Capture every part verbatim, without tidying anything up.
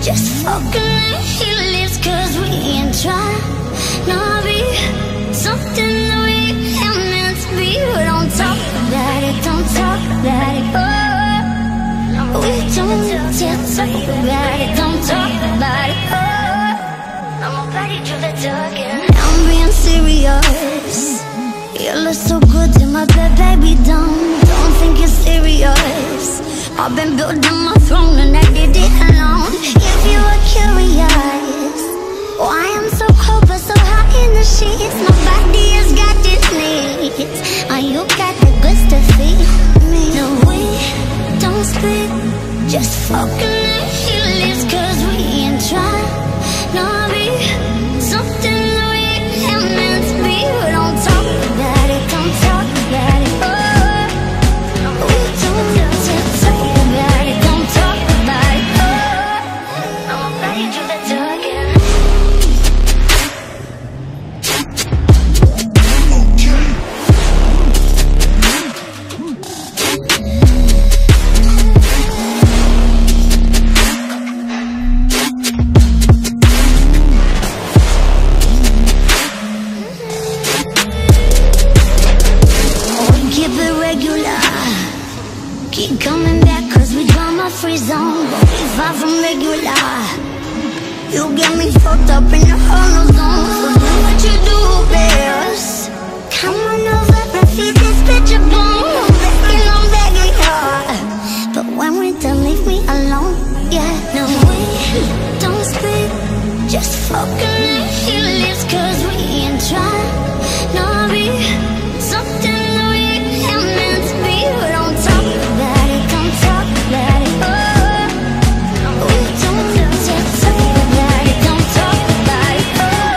Just fucking he lives cause we ain't trying to be something that we ain't meant to be. But don't talk about it, don't talk about it, oh. We don't dare talk about it, don't talk about it, oh. I'm about to do the talking. I'm being serious. You look so good to my bed, baby, don't Don't think you're serious. I've been building my throne and I did it alone. If you were curious why I'm so cold but so hot in the sheets, my body has got its needs, and you got the good stuff in me. No, we don't speak, just fucking he lives cause we ain't trying to be something that we ain't meant to be. We don't talk about it, don't talk about it, oh. We don't talk about it, don't talk about it, oh. I'm about to do the talking. Keep coming back cause we drama free zone, but we far from regular. You get me fucked up in the hollow zone, so do what you do best. Come on over and feed this bitch a bone. I'm begging, I'm begging you, but when we done, leave me alone. Yeah, no, we don't speak, just fucking he lives cause we ain't trying to be something that we ain't meant to be. We don't talk about it, don't talk about it, oh. We don't talk about it, don't talk about it,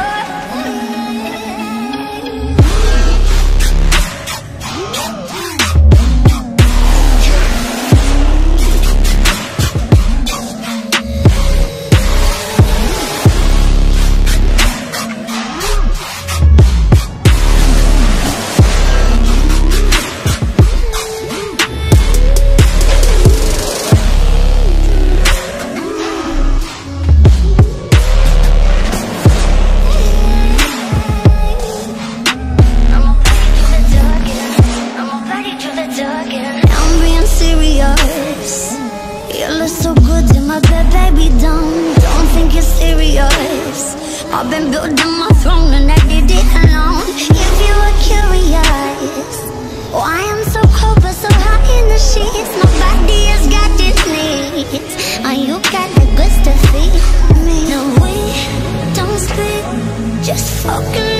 I've been building my throne and I did it alone. If you were curious why I'm so cold but so hot in the sheets, my body has got its needs, and you got the good stuff in me. No, we don't speak, just fucking